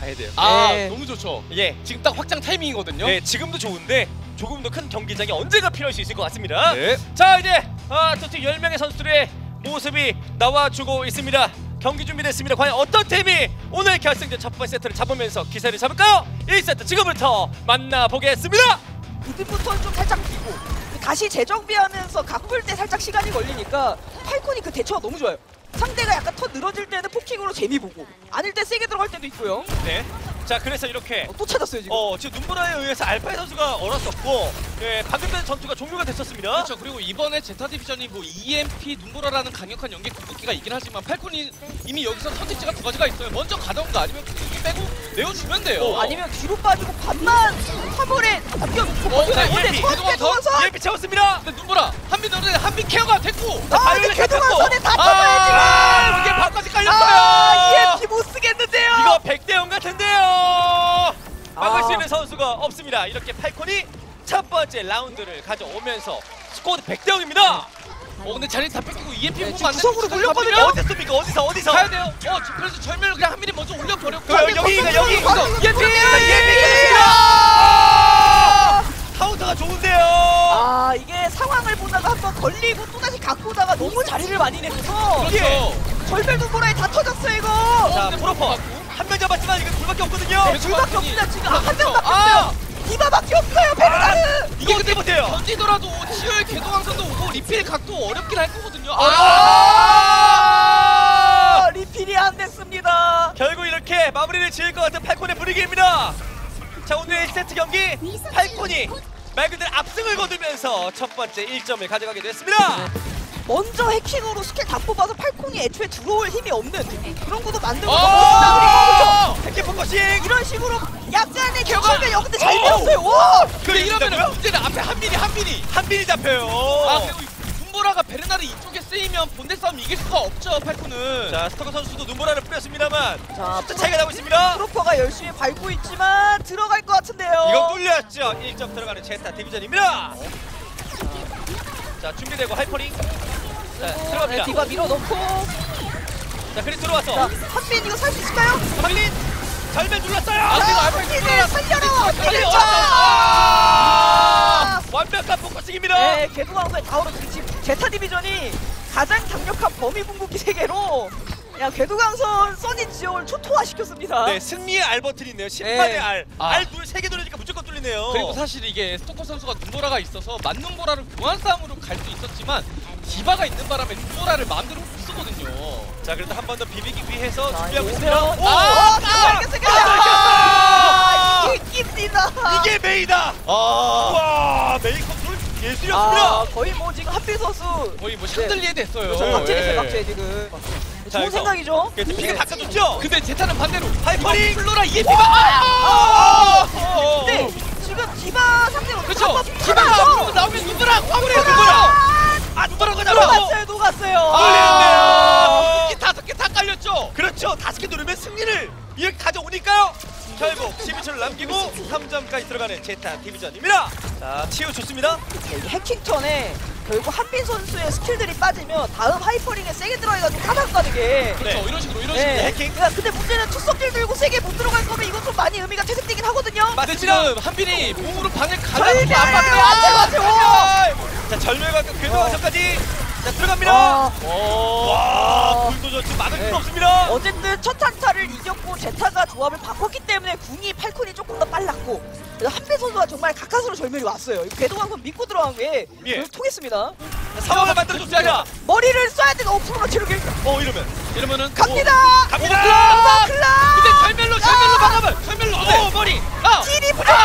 가야 돼요. 네. 너무 좋죠. 예, 지금 딱 확장 타이밍이거든요. 네, 지금도 좋은데 조금 더 큰 경기장이 언제가 필요할 수 있을 것 같습니다. 네. 자, 이제 토트 10명의 선수들의 모습이 나와주고 있습니다. 경기 준비됐습니다. 과연 어떤 팀이 오늘 결승전 첫 번째 세트를 잡으면서 기세를 잡을까요? 1세트 지금부터 만나보겠습니다. 이듬부터 좀 살짝 비고 다시 재정비하면서 각볼 때 살짝 시간이 걸리니까 팔콘이 그 대처가 너무 좋아요. 상대가 약간 더 늘어질 때는 포킹으로 재미 보고 아닐 때 세게 들어갈 때도 있고요. 네. 자, 그래서 이렇게 또 찾았어요 지금. 지금 눈보라에 의해서 알파의 선수가 얼었었고, 예, 방금 전에 전투가 종료가 됐었습니다. 그렇죠. 그리고 이번에 제타 디비전이 뭐 EMP 눈보라라는 강력한 연계 궁극기가 있긴 하지만 팔콘이 이미 여기서 선택지가 두 가지가 있어요. 먼저 가던가 아니면 궁극기 빼고 내어주면 돼요. 아니면 뒤로 빠지고 반만 화물에 남겨놓고 자, 근데 EMP 저한테 도와서 EMP 채웠습니다. 근데 눈보라 한빈 넣는데 한빈 케어가 됐고. 근데 개도만선에 다 터져야지. 이게 발까지 깔렸어요. EMP 못 쓰겠는데요. 이거 100대0 같은데요. 막을 수 있는 선수가 없습니다. 이렇게 팔콘이 첫 번째 라운드를 가져오면서 스코어도 100대0입니다. 근데 자리 다 뺏기고 EMP 네, 보면 지금 안 구석으로 되는 몰렸거든요. 거거든요. 어딨습니까? 어디서? 가야 돼요. 그래서 절멸로 그냥 한빈이 먼저 올려버렸고. 여기가 여기. EMP 카운터가 좋은데요. 이게 상황을 보다가 한번 걸리고 또다시 갖고 오다가 너무 자리를 많이 내면서 그렇죠. 절별 눈보라에 다 터졌어요 이거. 자, 프로퍼 한 명 잡았지만 이거 둘밖에 없거든요. 네, 둘밖에 없습니다 지금. 한 명밖에 아! 없어요. 디바밖에 없어요 베르나르. 이게 어떻게 못해요? 던지더라도 치유의 궤도왕선도 오고 리필 각도 어렵긴 할 거거든요. 리필이 안 됐습니다. 결국 이렇게 마무리를 지을 것 같은 팔콘의 분위기입니다. 자, 오늘의 1세트 경기 팔콘이 말 그대로 압승을 거두면서 첫 번째 1점을 가져가게 됐습니다. 먼저 해킹으로 스킬 다 뽑아서 팔콘이 애초에 들어올 힘이 없는 그런 것도 만들고 해킹 포커싱! 이런 식으로 약간의 경험을 여기서 잘 배웠어요. 와! 근데 이러면 문제는 앞에 한빈이 잡혀요. 그리고 눈보라가 베르나르 이쪽에 쓰이면 본대 싸움 이길 수가 없죠 팔콘은. 자, 스토커 선수도 눈보라를 뿌렸습니다만 자, 숫자 차이가 나고 있습니다. 프로퍼가 열심히 밟고 있지만 들어갈 것 같은데요. 이건 뚫렸죠. 1점 들어가는 제타 디비전입니다. 자, 준비되고 하이퍼링. 자, 들어갑니다. 디바 밀어넣고. 자, 그리 들어와서 자, 한빈 이거 살 수 있을까요? 한빈 절면 눌렀어요. 한빈을 살려라. 한빈을 완벽한 포커싱입니다. 네, 궤도왕소의 다오로 지금 제타 디비전이 가장 강력한 범위 궁극기 세계로 궤도강선 써니 지역을 초토화시켰습니다. 네, 승리의 알 버튼이네요. 심판의 네. 알. 알 3개 누르니까 무조건 뚫리네요. 그리고 사실 이게 스토커 선수가 눈보라가 있어서 맞눈보라를 교환 싸움으로 갈 수 있었지만 디바가 있는 바람에 눈보라를 마음대로 못 쓰거든요. 자, 그래도 한 번 더 비비기 위해서 자, 준비하고 이거 있습니다. 오면- 이게 깁니다. 이게 메이다. 와, 메이 컨트롤 예술이었습니다. 거의 뭐 지금 한빈 선수 거의 뭐 샹들리에 됐어요. 각제됐어요, 예. 각제 지금. 자, 좋은 여기서 생각이죠. 그래서 피가 닦아줬죠. 근데 제타는 반대로 하이퍼링! 플로라 EMP가 근데 지금 디바 상대로 그렇죠. 한번 디바가 피하면서 앞으로 나오면 눈보라 화물에 눈보라가 잡아요. 녹았어요. 뚫리는데요. 궁극기 5개 다 깔렸죠. 그렇죠. 5개 누르면 승리를 이렇게 가져오니까요. 결국 12초를 남기고 3점까지 들어가는 제타 디비전입니다. 자, 치유 좋습니다. 이게 해킹턴에 결국 한빈 선수의 스킬들이 빠지면 다음 하이퍼링에 세게 들어가가지고 타닥 가는 게. 그렇죠. 네. 이런 식으로 네. 해킹. 근데 문제는 투석질 들고 세게 못 들어갈 거면 이건 좀 많이 의미가 퇴색되긴 하거든요. 근데 지금 한빈이 몸으로 방을 가다가 절멸! 압박해요. 자, 절멸과 궤도왕선까지 자, 들어갑니다. 와, 불도저 지금 막을 수는 없습니다. 어쨌든 첫 한타를 이겼고 제타가 조합을 바꿨기 때문에 궁이 팔콘이 조금 더 빨랐고 그래서 한빈 선수가 정말 가까스로 절멸이 왔어요. 궤도왕선 믿고 들어간 게 예. 통했습니다. 자, 상황을 만들어줬습니다. 머리를 쏴야 되는 오프로 체력이 이러면은 갑니다. 갑니다. 클라. 근데 절멸로 막으면 절멸로 머리. 찌리 부족해요.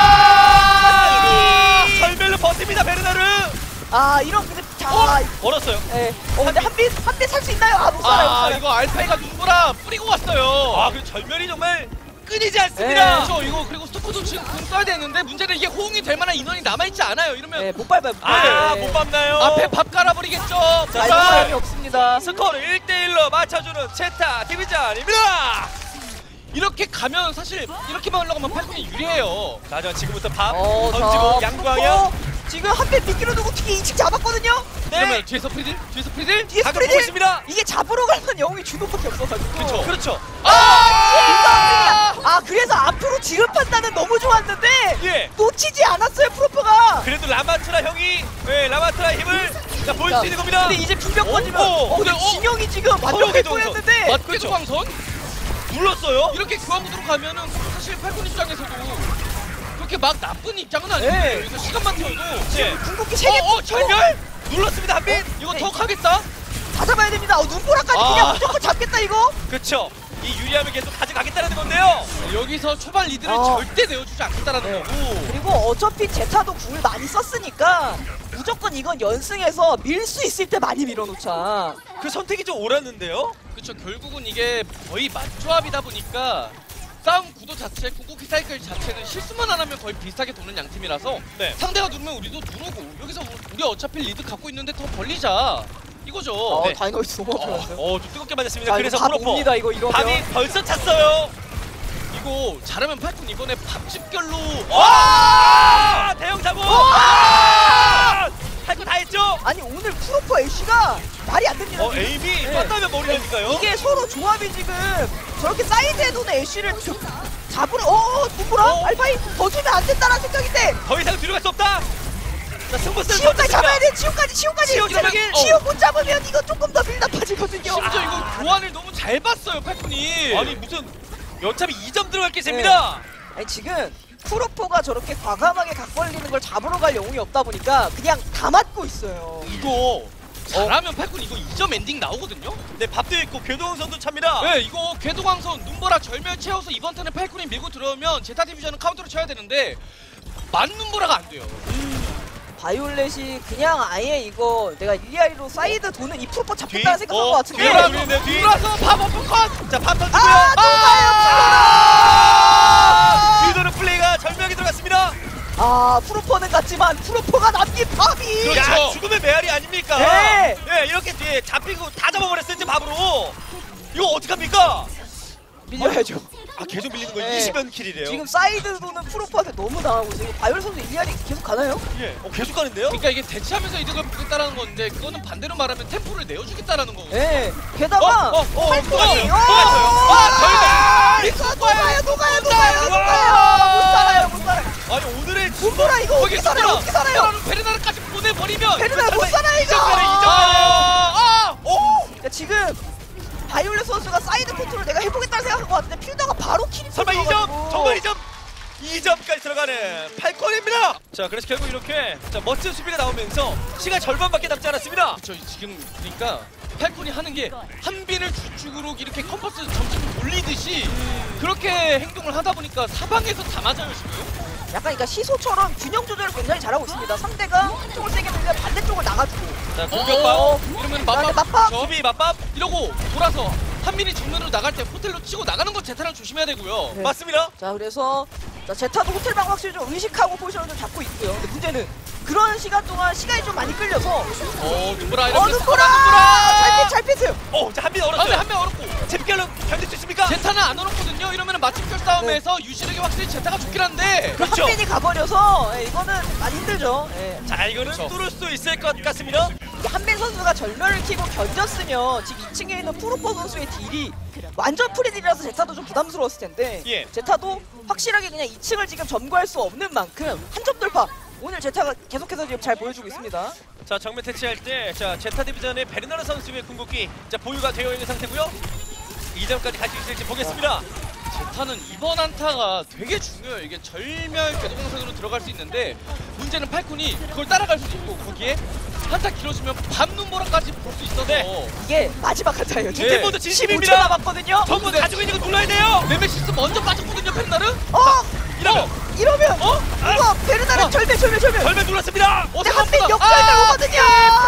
절멸로 버팁니다, 베르나르. 이런 근데 얼었어요. 네. 근데 한빈 살 수 있나요? 못 살아요. 이거 알파이가 눈보라 뿌리고 왔어요. 그 절멸이 정말 끊이지 않습니다. 그렇죠. 이거 그리고 스토커도 지금 궁 써야 되는데 문제는 이게 호응이 될 만한 인원이 남아있지 않아요. 이러면 네, 못 밟아요. 못 밟나요? 앞에 밥 깔아버리겠죠. 자, 이거 사람이 없습니다. 스코어를 1대1로 맞춰주는 제타 디비전입니다. 이렇게 가면 사실 이렇게만 올라가면 팔콘이 유리해요. 자, 지금부터 밥 자, 던지고 양광이요. 지금 한빈 미끼로 두고 뒤에 2층 잡았거든요. 그러면 뒤에서 프리딜? 뒤에 각을 보고 있습니다. 이게 잡으러 가면 영웅이 주도밖에 없어가지고. 그렇죠. 감사합니다. 왔는데 예. 놓치지 않았어요 프로포가. 그래도 라마트라 형이 라마트라 힘을 자, 보일 수 있는 겁니다. 근데 이제 비벼 꺼지면 근데 진영이 지금 완벽해 궤도광선. 보였는데 맞죠 광선? 눌렀어요. 이렇게 교환구도로 가면은 사실 팔콘 입장에서도 그렇게 막 나쁜 입장은 아니에요. 네. 여기서 시간만 태워도 네. 궁극기 3개 절멸 눌렀습니다 한빈. 이거 네. 더 가겠다? 다 잡아야 됩니다. 눈보라까지 아. 그냥 무조건 잡겠다 이거. 그렇죠. 이 유리함을 계속 가져가겠다는 건데요. 여기서 초반 리드를 아. 절대 내어주지 않겠다라는 네. 거고. 그리고 어차피 제타도 궁을 많이 썼으니까 무조건 이건 연승해서 밀 수 있을 때 많이 밀어놓자. 그 선택이 좀 옳았는데요. 그렇죠. 결국은 이게 거의 맞조합이다 보니까 싸움 구도 자체, 궁극기 사이클 자체는 실수만 안 하면 거의 비슷하게 도는 양 팀이라서 네. 상대가 누르면 우리도 누르고 여기서 우리 어차피 리드 갖고 있는데 더 벌리자 이거죠. 네. 다이너스 너무 좋았어요. 좀 뜨겁게 맞았습니다. 그래서 프로포 옵니다 이거 이러면. 밥이 벌써 찼어요. 이거 잘하면 팔콘 이번에 밥집결로 와! 대형 사고! 할 거 다 했죠? 아니 오늘 프로포 애쉬가 말이 안 됩니다. 에임이 네. 떴다면 머리라니까요. 이게 서로 조합이 지금 저렇게 사이드에 도는 애쉬를 잡으러 눈보라 알파이 더 주면 안 된다는 생각인데 더 이상 뒤로 갈 수 없다. 자, 승부스 치유까지 잡아야 돼. 치유까지. 치유 이러면 저기, 치유 못 잡으면 이거 조금 더 밀답해지거든요. 심지어 이거 교환을 너무 잘 봤어요 팔콘이. 아니 무슨 어차피 2점 들어갈 게 셉니다. 아니 지금 프로포가 저렇게 과감하게 각 벌리는 걸 잡으러 갈 영웅이 없다 보니까 그냥 다 맞고 있어요. 이거 잘하면 팔콘 이거 2점 엔딩 나오거든요. 네, 밥도 있고 궤도홍선도 찹니다. 네, 이거 궤도광선 눈보라 절멸 채워서 이번 턴에 팔콘이 밀고 들어오면 제타 디비전은 카운터로 쳐야 되는데 만 눈보라가 안 돼요. 바이올렛이 그냥 아예 이거 내가 일리아리로 사이드 도는 이 프로포 잡겠다는 뒤? 생각한 것 같은데 뒤에 돌아서 돌리네, 뒤. 돌아서 밥 오픈 컷. 자, 밥 던지고요. 궤도는 플레이가 절묘하게 들어갔습니다. 프로포는 같지만 프로포가 남긴 밥이 그렇죠. 야, 죽음의 메아리 아닙니까? 네. 네, 이렇게 뒤에 잡히고 다 잡아버렸어요, 이제 밥으로. 이거 어떡합니까? 밀려야죠. 계속 밀리는 거 네. 20연 킬이래요. 지금 사이드 도는 프로포한테 너무 당하고 있어요. 바이올렛 선수 일리아리 계속 가나요? 예, 계속 가는데요? 그러니까 이게 대치하면서 이득을 보겠다는 건데 그거는 반대로 말하면 템포를 내어주겠다는 거고. 네. 게다가 똑같아요. 녹아요. 못 살아요. 아니, 오늘의 눈보라 이거 어떻게 살아요? 어떻게 살아요? 베르나르까지 보내버리면 베르나 못 살아요 이거. 그러니까 지금 바이올렛 선수가 사이드 컨트롤 내가 해보겠다는 생각한 것 같은데 필더가 바로 킬이 설마 2점? 들어가지고. 정말 2점? 2점까지 들어가는 팔콘입니다. 자, 그래서 결국 이렇게 멋진 수비가 나오면서 시간 절반밖에 남지 않았습니다. 그렇죠. 지금 그러니까 팔콘이 하는 게 한빈을 주축으로 이렇게 컴퍼스 점점 돌리듯이 그렇게 행동을 하다 보니까 사방에서 다 맞아요 지금. 약간 그러니까 시소처럼 균형 조절을 굉장히 잘하고 있습니다. 상대가 한쪽을 세게 밀면 반대쪽을 나가주고. 자, 공격방 이러면 그다음에 맞밥. 맞밥. 그렇죠? 수비 맞밥 이러고 돌아서 한빈이 정면으로 나갈 때 호텔로 치고 나가는 거 제타랑 조심해야 되고요. 네. 맞습니다. 자 그래서 제타도 호텔방 확실히 좀 의식하고 포지션을 좀 잡고 있고요. 근데 문제는 그런 시간 동안 시간이 좀 많이 끌려서 눈보라 이렇게 눈보라 잘 피했어요. 자, 한빈 얼었어요. 한 명 어렵고 재밌게 견딜 수 있습니까? 제타는 안 어렵거든요. 이러면 맞춤결 싸움에서 유시력이 확실히 제타가 좋긴 한데 그렇죠. 한빈이 가버려서 이거는 많이 힘들죠. 자, 이거는 그렇죠. 뚫을 수 있을 것 같습니다. 한빈 선수가 절멸을 키고 견뎠으면 지금 2층에 있는 프로포 선수의 딜이 완전 프리딜이라서 제타도 좀 부담스러웠을 텐데 예. 제타도 확실하게 그냥 2층을 지금 점거할 수 없는 만큼 한 점 돌파 오늘 제타가 계속해서 지금 잘 보여주고 있습니다. 자, 정면 퇴치할 때 제타 디비전의 베르나르 선수의 궁극기 보유가 되어 있는 상태고요. 2점까지 갈 수 있을지 보겠습니다. 제타는 이번 안타가 되게 중요해요. 이게 절멸 궤도광선으로 들어갈 수 있는데 문제는 팔콘이 그걸 따라갈 수도 있고 거기에 한타 길어지면 밤 눈보라까지 볼 수 있어서 네. 이게 마지막 한타예요. 두 팀 모두 진심입니다. 15초 남았거든요. 전부 가지고 있는 거 눌러야 돼요. 네메시스 먼저 빠졌거든요 베르나르. 이러면 이거 베르나르 절멸. 절면 눌렀습니다. 근데 한빈 역전이 아! 나오거든요.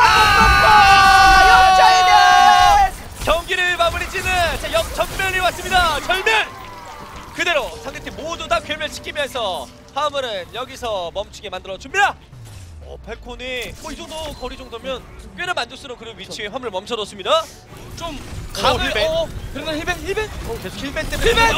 역전이네. 경기를 마무리 짓는 역전면이 왔습니다. 절면! 그대로 상대팀 모두 다 괴멸시키면서 화물은 여기서 멈추게 만들어줍니다. 팔콘이 이 정도 거리 정도면 꽤나 만족스러운 그런 위치에 화물을 멈춰뒀습니다. 좀 각을 힐벤. 베르나르 힐벤 계속 힐벤 때문에 힐벤!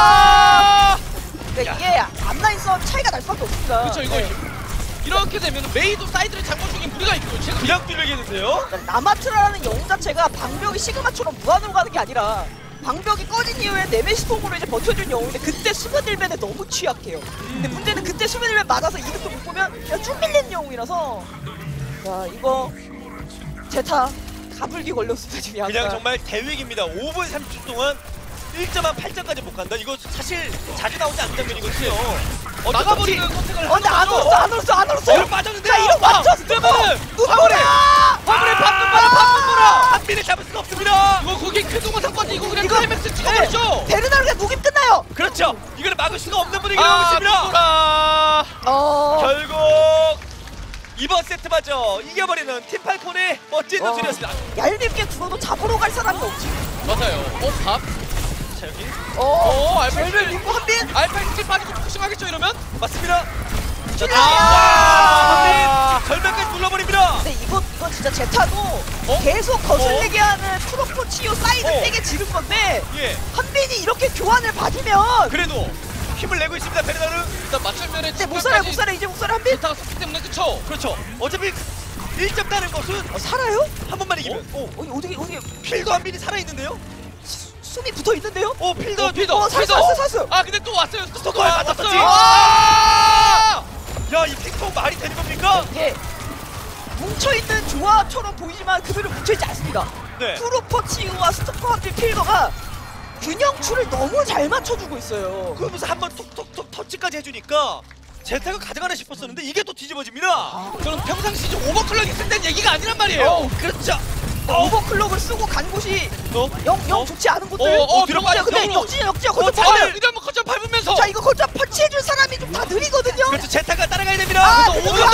그러니까 이게 앞라인 싸움 차이가 날 수밖에 없습니다. 그렇죠 이거 이렇게 되면 메이도 사이드를 장궈주긴 무리가 있고 지금 그냥 뚫리겠는데요? 그러니까 라마트라라는 영웅 자체가 방벽이 시그마처럼 무한으로 가는 게 아니라 방벽이 꺼진 이후에 네메시통으로 이제 버텨준 영웅인데 그때 수면 일벤에 너무 취약해요. 근데 문제는 그때 수면 일벤 맞아서 이득도 못 보면 그냥 쭉 밀리는 영웅이라서 야 이거 제타 가불기 걸렸습니다 지금 약간. 그냥 정말 대위기입니다. 5분 30초 동안 1.8점까지 못 간다. 이거 사실 자주 나오지 않는 장면이거든요. 나가버리는 선택을 근데 안 얼었어 안 얼었어. 이거 빠졌는데요. 자 이거 맞췄어. 누구야? 화물에 밟는 거라. 한빈을 잡을 수가 없습니다. 이거 거기 쾌동화 상관이 이거 그냥 이거- 클라이맥스 찍어버리죠. 베르나르가 그냥 녹임 끝나요. 그렇죠. 이거를 막을 수가 없는 분위기 나오고 있습니다. 누구라. 결국 이번 세트마저 이겨버리는 팀팔콘의 멋진 와. 노출이었습니다. 얄밉게 죽어도 잡으러 갈 사람이 없지. 맞아요. 밥. 자 여기 알파이스 절벽 입고 한빈. 알파이스 빠지고 포싱하겠죠 이러면? 맞습니다. 아. 한빈 절벽까지 눌러버립니다. 근데 이거 진짜 제타도 계속 거슬리게 하는 프로포 치유 사이드 세게 지른 건데 예. 한빈이 이렇게 교환을 받으면 그래도 힘을 내고 있습니다. 베르나르. 일단 맞춤면에 이제 못 살아 이제 못 살아 한빈. 제타가 썼기 때문에 그쵸? 그렇죠. 어차피 1점 따는 것은 살아요? 한 번만 이기면. 어떻게 필도 한빈이 살아있는데요? 숨이 붙어 있는데요? 필더 피더 살았어. 아 근데 또 왔어요. 스토커에 맞았었지. 야, 이 핑퐁 말이 되는 겁니까? 이게 뭉쳐있는 조합처럼 보이지만 그대로 뭉쳐있지 않습니다. 네. 프로포 치유와 스토커 한빈 필더가 균형추를 너무 잘 맞춰주고 있어요. 그러면서 한번 톡톡톡 터치까지 해주니까 제타가 가져가나 싶었었는데 이게 또 뒤집어집니다. 저는 평상시 좀 오버클럭 했을 땐 얘기가 아니란 말이에요. 그렇죠. 오버클럭을 쓰고 간 곳이 영 좋지 않은 곳들. 들어가요. 근데 역으로. 역지야 아, 거점 이러면 거점 밟으면서. 자 이거 거점 터치해줄 사람이 좀 다 느리거든요. 그렇죠. 제타가 따라가야 됩니다. 아, 그래서 그래서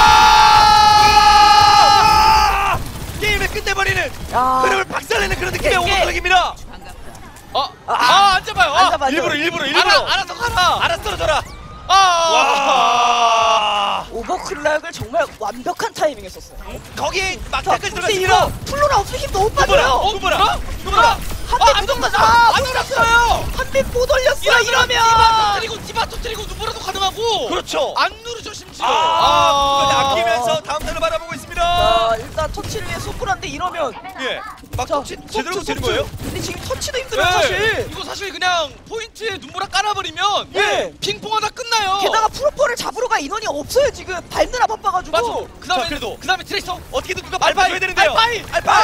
게임을 끝내버리는 야. 흐름을 박살내는 그런 느낌의 이게- 오버클럭입니다. 안 잡아요. 안 잡아요. 일부러 알아서 가라. 알아서 떨어져라. 와. 오버클락을 정말 완벽한 타이밍에 썼어요. 거기에 자, 막타까지 근데 들어갔습니다. 이거 플로라 없으면 힘 너무 빠져요. 누구라? 한빈 안 무덤 돌렸어. 맞아. 안 돌렸어요. 한빈 못 올렸어 디바 이러면. 터뜨리고 디바 터뜨리고 누구라도 가능하고. 그렇죠. 안 누르죠 심지어. 아끼면서 다음 턴을 바라보고 있습니다. 자 일단 터치를 위해 소프란데 이러면 예. 막 자, 터치 제대로 소프트, 되는 거예요? 근데 지금 터치도 힘들어요 네. 사실. 이거 사실 그냥 포인트에 눈보라 깔아버리면 예. 핑퐁하다 끝나요. 게다가 프로포를 잡으러 갈 인원이 없어요 지금 밟느라 바빠가지고. 맞아. 자, 그래도. 그다음에 트레이서. 어떻게든 누가 밟아줘야 되는데요. 알파이. 알파이.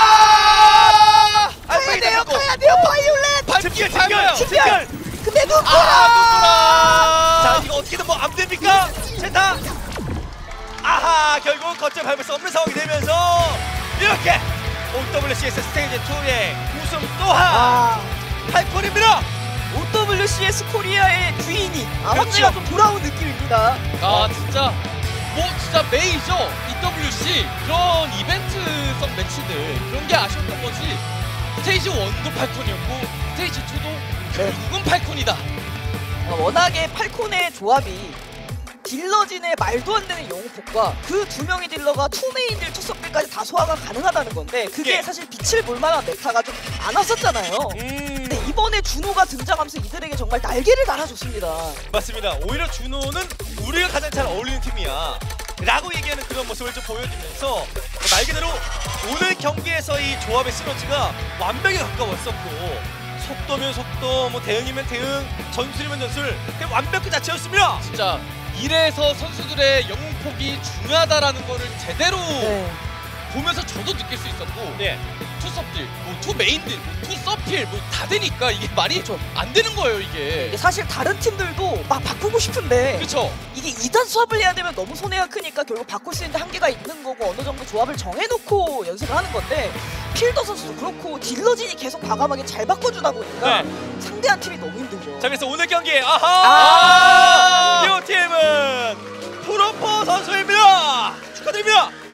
가야 돼요 가야 돼요 바이올렛. 집결. 집결. 근데 누구라. 자, 이거 어떻게든 뭐 안 됩니까? 제타. 아하, 결국 거점 밟을 수 없는 상황이 되면서 이렇게 OWCS 스테이지 2의 우승 또한 팔콘입니다. OWCS 코리아의 주인이 아버지가 그렇죠. 좀 돌아온 느낌입니다. 진짜 진짜 메이저 EWC 그런 이벤트성 매치들 그런 게 아쉬웠던 거지. 스테이지 1도 팔콘이었고 스테이지 2도 결국은 팔콘이다. 워낙에 팔콘의 조합이 딜러진의 말도 안 되는 영웅폭과 그 두 명의 딜러가 투메인들 투서필까지 다 소화가 가능하다는 건데 그게 예. 사실 빛을 볼 만한 메타가 좀 많았었잖아요. 근데 이번에 준호가 등장하면서 이들에게 정말 날개를 달아줬습니다. 맞습니다. 오히려 준호는 우리가 가장 잘 어울리는 팀이야 라고 얘기하는 그런 모습을 좀 보여주면서 말 그대로 오늘 경기에서 이 조합의 시너지가 완벽에 가까웠었고 속도면 속도, 뭐 대응이면 대응, 전술이면 전술 그냥 완벽 그 자체였습니다. 진짜 이래서 선수들의 영웅폭이 중요하다라는 거를 제대로 보면서 저도 느낄 수 있었고 네. 투섭들, 뭐 투메인들, 뭐 투서필 뭐 다 되니까 이게 말이 안 되는 거예요 이게. 사실 다른 팀들도 막 바꾸고 싶은데 그렇죠. 이게 2단 수합을 해야 되면 너무 손해가 크니까 결국 바꿀 수 있는 한계가 있는 거고 어느 정도 조합을 정해놓고 연습을 하는 건데 필더 선수도 그렇고 딜러진이 계속 과감하게 잘 바꿔주다 보니까 상대한 팀이 너무 힘들죠. 자, 그래서 오늘 경기 아! 이 팀은 프로포 선수입니다.